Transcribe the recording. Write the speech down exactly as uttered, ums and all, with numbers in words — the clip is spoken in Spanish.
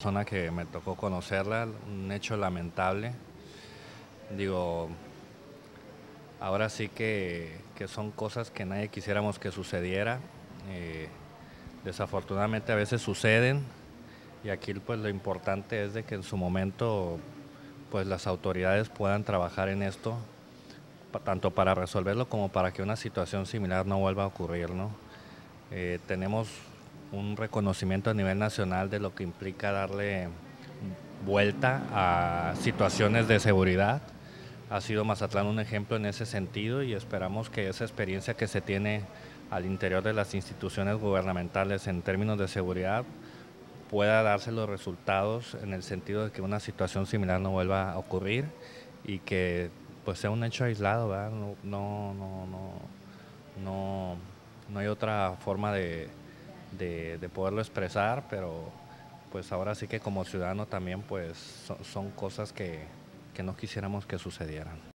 persona que me tocó conocerla, un hecho lamentable. Digo, ahora sí que, que son cosas que nadie quisiéramos que sucediera. Eh, desafortunadamente a veces suceden y aquí pues lo importante es de que en su momento pues las autoridades puedan trabajar en esto, pa- tanto para resolverlo como para que una situación similar no vuelva a ocurrir, ¿no? Eh, tenemos un reconocimiento a nivel nacional de lo que implica darle vuelta a situaciones de seguridad. Ha sido Mazatlán un ejemplo en ese sentido y esperamos que esa experiencia que se tiene al interior de las instituciones gubernamentales en términos de seguridad pueda darse los resultados en el sentido de que una situación similar no vuelva a ocurrir y que pues sea un hecho aislado, ¿verdad? No, no, no, no, no, no hay otra forma de, de, de poderlo expresar, pero pues ahora sí que como ciudadano también pues son, son cosas que, que no quisiéramos que sucedieran.